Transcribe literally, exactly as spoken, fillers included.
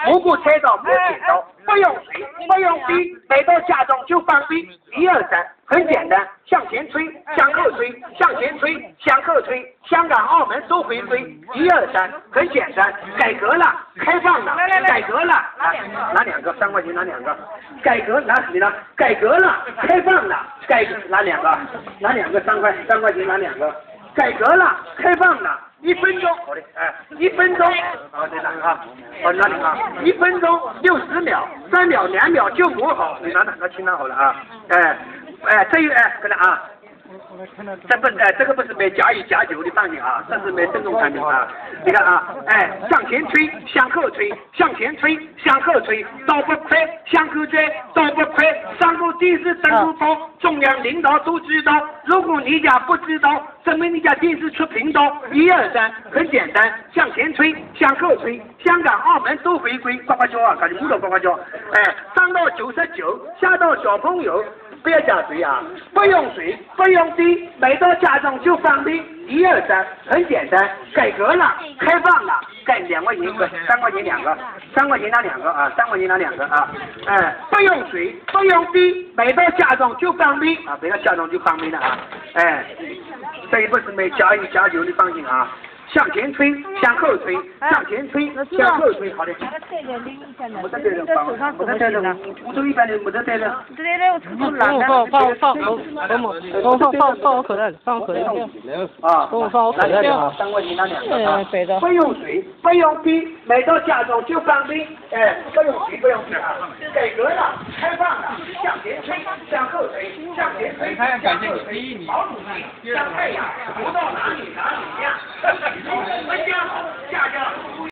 不顾车道不减道，不用水，不用滴，每到家中就放屁。一二三，很简单，向前吹，向后吹，向前吹，向后吹。香港、澳门都回归。一二三，很简单，改革了，开放了，改革了。拿两个，拿两个，三块钱拿两个。改革拿你呢？改革了，开放了，改革拿两个，拿两个三块，三块钱拿两个。改革了，开放了。一分钟，好的，哎，一分钟，好，再拿啊，好，拿两个，一分钟六十秒，三秒两秒就磨好，你拿哪个去拿好了啊？哎，哎，这一哎，跟着啊，这不是哎，这个不是卖假一假酒的放心啊，这是卖正宗产品啊。你看啊，哎，向前吹，向后吹，向前吹，向后吹，倒不快，向后追，倒不快，上过电视登过报，中央领导都知道。如果你家不知道，证明你家电视出频道。一二三，很简单，向前吹，向后吹，香港、澳门都回归，呱呱叫啊，赶紧舞蹈呱呱叫。哎，上到九十九，下到小朋友。不要加水啊！不用水，不用滴，每到家中就放屁。一二三，很简单，改革了，开放了，改两块钱一个，三块钱两个，三块钱拿两个啊，三块钱拿两个啊，哎，不用水，不用滴，每到家中就放屁啊，每到家中就放屁了啊，哎，这一不是没加一加酒的放心啊。向前吹，向后吹，向前吹，向后吹，好的。没得带人放，没得带人，福州一般的没得带人。 对对，我出来了。放放放放放放放放我口袋里，放我口袋里。啊，给我放我口袋里啊。三块钱拿两个啊。不用水，不用滴，每到家中就放屁。哎，不用水，不用滴啊。改革了，开放了，向前吹，向后吹，向前吹。他要感谢你，第一你。好努力，像太阳，不到哪里哪里亮。